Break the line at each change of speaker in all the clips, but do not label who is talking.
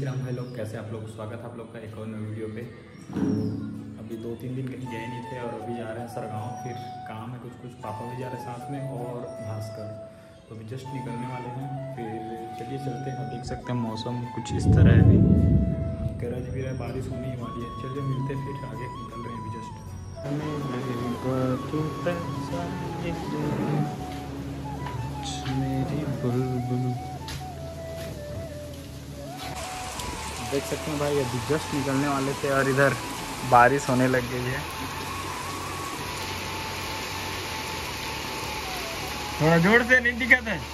श्री राम भाई लोग, कैसे आप लोग। स्वागत है आप लोग का एक और नई वीडियो पे। अभी 2-3 दिन कहीं गए नहीं थे और अभी जा रहे हैं सरगांव, फिर काम है कुछ पापा भी जा रहे हैं साथ में और भास्कर, तो अभी जस्ट निकलने वाले हैं। फिर चलिए चलते हैं। देख सकते हैं मौसम कुछ इस तरह है, अभी गरज भी रहा है, बारिश होने ही वाली है। चलिए मिलते हैं, फिर आगे निकल रहे हैं अभी जस्ट। मेरी बुलबुल देख सकते हैं भाई, अभी जस्ट निकलने वाले थे और इधर बारिश होने लग गई है। थोड़ा जोर से नहीं दिखा था।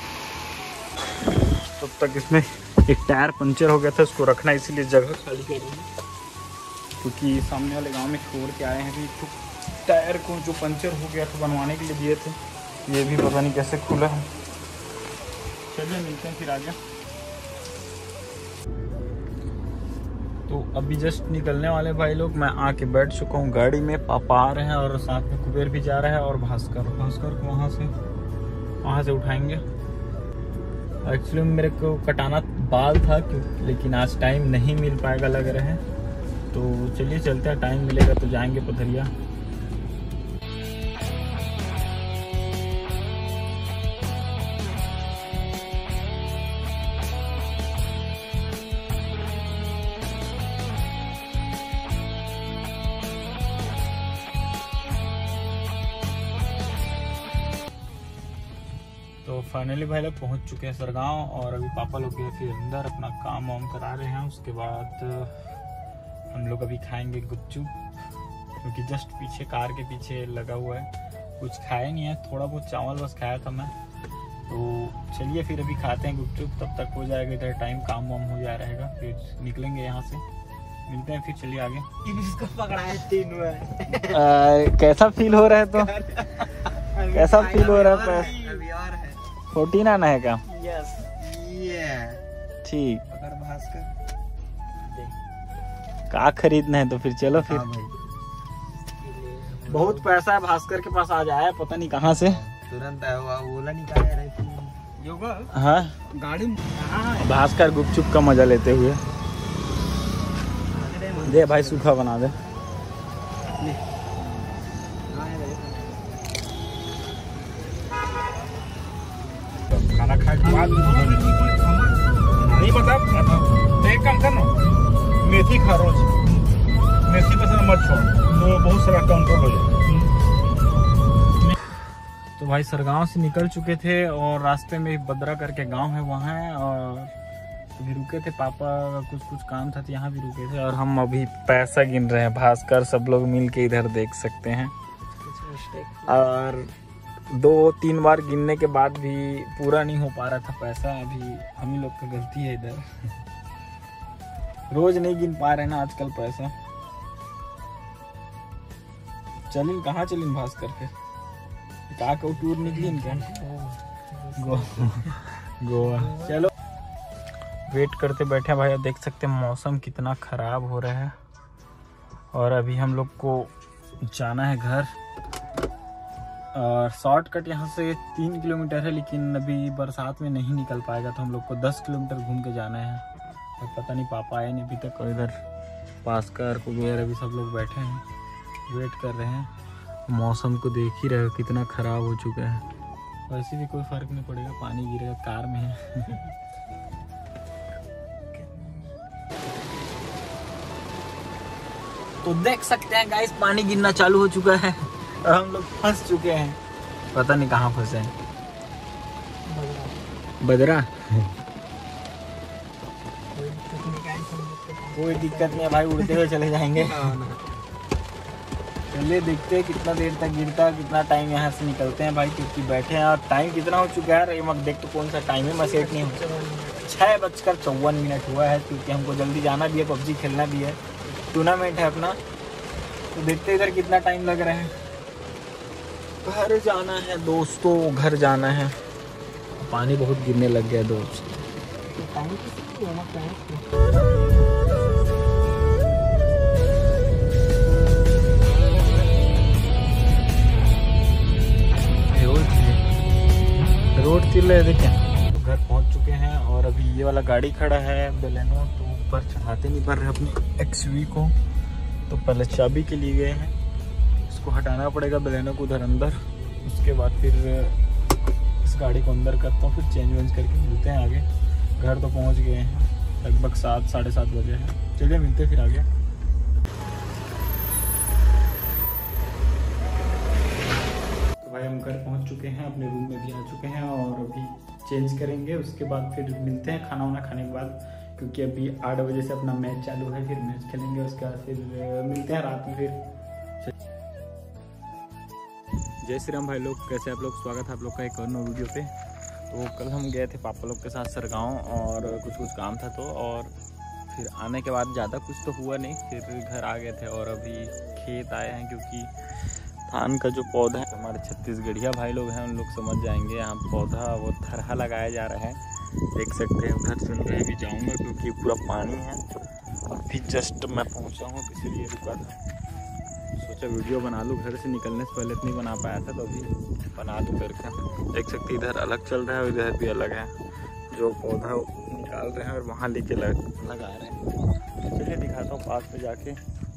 तब तक इसमें एक टायर पंचर हो गया था, उसको रखना इसीलिए जगह खाली कर रही है, क्योंकि सामने वाले गांव में छोड़ के आए हैं। अभी तो टायर को जो पंचर हो गया था बनवाने के लिए दिए थे, ये भी पता नहीं कैसे खुला है। चलिए मिलते हैं फिर आगे। तो अभी जस्ट निकलने वाले भाई लोग, मैं आके बैठ चुका हूँ गाड़ी में। पापा आ रहे हैं और साथ में कुबेर भी जा रहा है और भास्कर को वहाँ से उठाएंगे। एक्चुअली मेरे को कटाना बाल था लेकिन आज टाइम नहीं मिल पाएगा लग रहा है, तो चलिए चलते हैं। टाइम मिलेगा तो जाएंगे पथरिया। तो फाइनली भाई लोग पहुंच चुके हैं सरगांव और अभी पापा लोग गए फिर अंदर अपना काम वाम करा रहे हैं। उसके बाद हम लोग अभी खाएंगे गुपचुप, क्योंकि जस्ट पीछे कार के पीछे लगा हुआ है। कुछ खाया नहीं है, थोड़ा बहुत चावल बस खाया था मैं। तो चलिए फिर अभी खाते हैं गुपचुप, तब तक हो जाएगा इधर टाइम, काम वाम हो जा रहेगा। फिर निकलेंगे यहाँ से, मिलते हैं फिर। चलिए आगे।
इसको पकड़ा है 3 में।
कैसा फील हो रहा है? तो कैसा फील हो रहा है? 14 आना है क्या?
यस ये
ठीक।
अगर भास्कर
का खरीदना है तो फिर चलो फिर। बहुत पैसा है भास्कर के पास, आज आया पता नहीं कहाँ से,
तुरंत आया हुआ। ओला निकाले रहे योगा।
हाँ
गाड़ी
भास्कर गुपचुप का मजा लेते हुए। दे भाई सूखा बना दे। खाना खाए के बाद नहीं बता तो एक काम करना, मेथी खा रोज, मेथी पसंद मत छोड़, तो बहुत सारा कंट्रोल हो जाए। तो भाई सरगांव से निकल चुके थे और रास्ते में बद्रा करके गांव है, वहाँ है। और अभी रुके थे, पापा का कुछ काम था तो यहाँ भी रुके थे। और हम अभी पैसा गिन रहे हैं, भास्कर सब लोग मिल के इधर देख सकते हैं। और 2-3 बार गिनने के बाद भी पूरा नहीं हो पा रहा था पैसा। अभी हम ही लोग का गलती है इधर। रोज नहीं गिन पा रहे ना आजकल पैसा। चलिन कहाँ चलिन भास्कर के का टूर निकली इनका गोवा। चलो वेट करते बैठे भाई। देख सकते हैं मौसम कितना खराब हो रहा है और अभी हम लोग को जाना है घर। और शॉर्टकट यहाँ से 3 किलोमीटर है, लेकिन अभी बरसात में नहीं निकल पाएगा, तो हम लोग को 10 किलोमीटर घूम के जाना है। और पता नहीं पापा आए नहीं अभी तक, और इधर भास्कर कुबेर अभी सब लोग बैठे हैं, वेट कर रहे हैं। मौसम को देख ही रहे हो कितना ख़राब हो चुका है। वैसे भी कोई फ़र्क नहीं पड़ेगा, पानी गिरेगा, कार में है। तो देख सकते हैं गाइस, पानी गिरना चालू हो चुका है और हम लोग फंस चुके हैं। पता नहीं कहाँ फंसे हैं। बदरा कोई दिक्कत नहीं है भाई, उड़ते हुए चले जाएंगे। चलिए देखते हैं कितना देर तक गिरता है, कितना टाइम यहाँ से निकलते हैं भाई, क्योंकि बैठे हैं। और टाइम कितना हो चुका है, मत देख तो कौन सा टाइम है, मैं सेट नहीं हो। 6:54 हुआ है, क्योंकि हमको जल्दी जाना भी है, पबजी खेलना भी है, टूर्नामेंट है अपना। तो देखते इधर कितना टाइम लग रहा है। घर जाना है दोस्तों, घर जाना है। पानी बहुत गिरने लग गया दोस्त। रोड तिल रहे थे क्या? घर पहुंच चुके हैं और
अभी ये वाला गाड़ी खड़ा है बेलेनो, तो ऊपर चढ़ाते नहीं पड़ रहे अपने XUV को, तो पहले चाबी के लिए गए हैं, इसको हटाना पड़ेगा बेलेनो को उधर अंदर, उसके बाद फिर इस गाड़ी को अंदर करता हूँ, फिर चेंज वेंज करके मिलते हैं आगे। घर तो पहुँच गए हैं, लगभग 7 साढ़े 7 बजे है। चलिए मिलते हैं फिर आगे। तो भाई हम घर पहुँच चुके हैं, अपने रूम में भी आ चुके हैं और अभी चेंज करेंगे, उसके बाद फिर मिलते हैं खाना वाना खाने के बाद, क्योंकि अभी 8 बजे से अपना मैच चालू है, फिर मैच खेलेंगे, उसके बाद फिर मिलते हैं रात में फिर। जय श्री राम भाई लोग, कैसे आप लोग? स्वागत है आप लोग का एक और नई वीडियो पे। तो कल हम गए थे पापा लोग के साथ सरगांव और कुछ काम था, तो और फिर आने के बाद ज़्यादा कुछ तो हुआ नहीं, फिर घर आ गए थे और अभी खेत आए हैं, क्योंकि धान का जो पौधा है, हमारे छत्तीसगढ़िया भाई लोग हैं, उन लोग समझ जाएंगे, यहाँ पौधा वो थरहा लगाया जा रहा है, देख सकते हैं। उधर सुन रहे भी जाऊँगा क्योंकि पूरा पानी है। अभी जस्ट मैं पहुँचा हूँ, इसलिए रुका था, सोचा वीडियो बना लूँ, घर से निकलने से पहले नहीं बना पाया था, तो अभी बना लूँ करके। देख सकते इधर अलग चल रहा है और इधर भी अलग है, जो पौधा निकाल रहे हैं और वहाँ लेके लगा रहे हैं। चलिए दिखाता हूँ पास में जाके।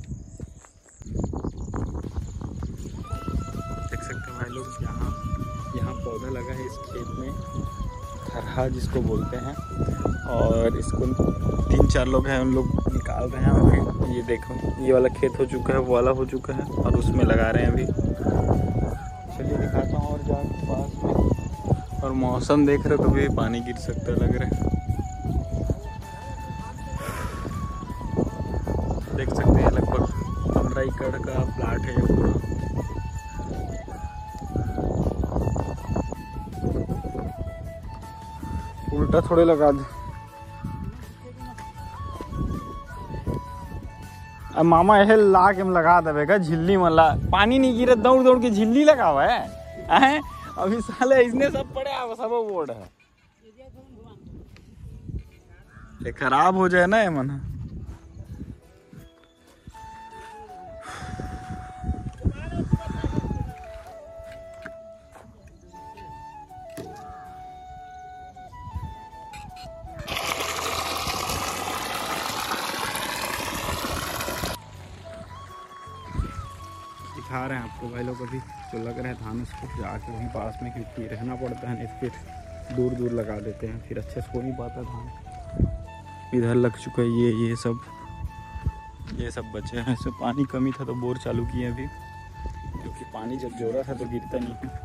देख सकते हैं भाई लोग, यहाँ पौधा लगा है इस खेत में, थरहा जिसको बोलते हैं, और इसको 3-4 लोग हैं, उन लोग निकाल रहे हैं। और फिर ये देखो, ये वाला खेत हो चुका है, वो वाला हो चुका है, और उसमें लगा रहे हैं अभी। चलिए दिखाता हूँ और जाके पास में। और मौसम देख रहे हो तो भी पानी गिर सकता है लग रहा है, देख सकते हैं। लगभग 15 एकड़ का प्लाट है पूरा। उल्टा थोड़े लगा दे। अब मामा यह ला के लगा देगा झिल्ली में, पानी नहीं गिरे, दौड़ दौड़ के झिल्ली लगा हुआ है। अभी साले इसने सब पड़े सब बोर्ड है, ये खराब हो जाए ना ये मन। दिखा रहे हैं आपको भाई लोग, अभी जो लग रहा है धान, उसको जाके वहीं पास में, क्योंकि रहना पड़ता है, नहीं फिर दूर दूर लगा देते हैं, फिर अच्छे से हो नहीं पाता धान। इधर लग चुका है ये सब बचे हैं। इसमें पानी कमी था तो बोर चालू किए अभी, क्योंकि पानी जब जोरा था तो गिरता नहीं है।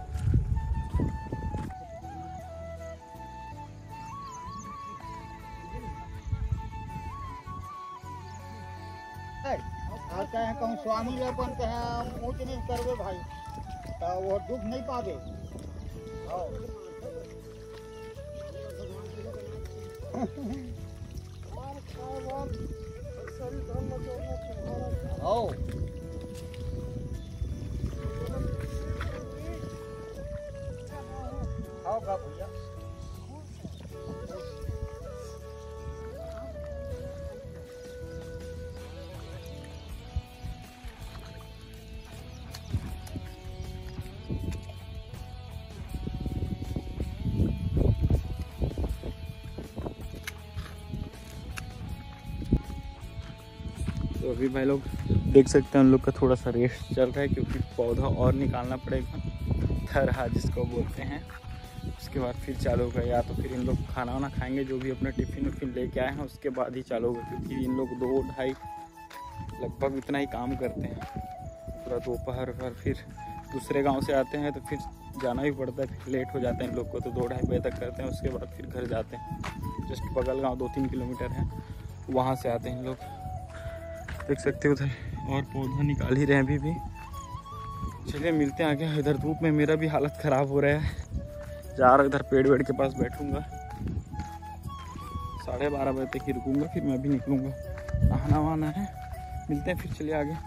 कहूँ स्वामी अपन कहे ऊँच नहीं करवे भाई, तो वो दुख नहीं पावे। भैया
तो अभी भाई लोग देख सकते हैं, उन लोग का थोड़ा सा रेस्ट चल रहा है, क्योंकि पौधा और निकालना पड़ेगा, थरहा जिसको बोलते हैं। उसके बाद फिर चालू होगा, या तो फिर इन लोग खाना वाना खाएंगे, जो भी अपना टिफिन लेके आए हैं, उसके बाद ही चालू होगा, क्योंकि इन लोग 2-2:30 लगभग इतना ही काम करते हैं पूरा दोपहर भर। फिर दूसरे गाँव से आते हैं तो फिर जाना भी पड़ता है, फिर लेट हो जाता है इन लोग को, तो 2-2:30 बजे तक करते हैं, उसके बाद फिर घर जाते हैं। जस्ट बगल गाँव 2-3 किलोमीटर है, वहाँ से आते हैं इन लोग। देख सकते हो उधर और पौधा निकाल ही रहे हैं अभी भी। चलिए मिलते हैं आगे। इधर धूप में मेरा भी हालत ख़राब हो रहा है, जा रहा इधर पेड़ के पास बैठूंगा, 12:30 बजे तक ही रुकूंगा, फिर मैं भी निकलूँगा, नहाना वहाना है। मिलते हैं फिर, चलिए आगे।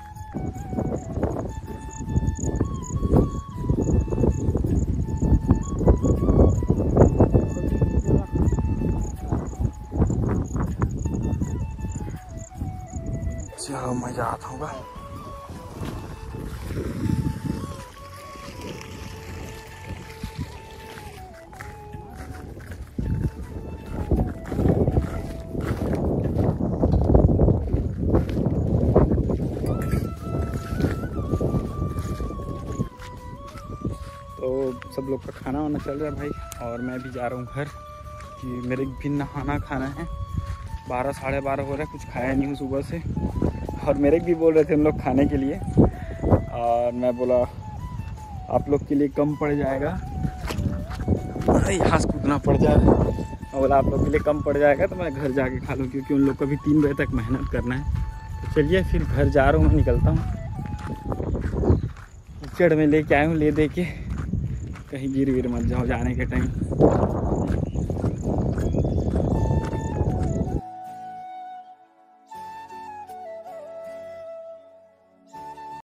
चलो मजा आता होगा। तो सब लोग का खाना वाना चल रहा है भाई, और मैं भी जा रहा हूँ घर कि मेरे भी नहाना खाना है। 12 साढ़े 12 हो रहा है, कुछ खाया नहीं हूँ सुबह से। और मेरे भी बोल रहे थे उन लोग खाने के लिए, और मैं बोला आप लोग के लिए कम पड़ जाएगा, यहाँ से कूदना पड़ जाए। मैं बोला आप लोग के लिए कम पड़ जाएगा तो मैं घर जाके खा लूँ, क्योंकि उन लोग को भी 3 बजे तक मेहनत करना है। तो चलिए फिर घर जा रहा हूँ, मैं निकलता हूँ। कीचड़ में लेके आया हूँ, ले दे के कहीं गिर मत जाओ जाने के टाइम।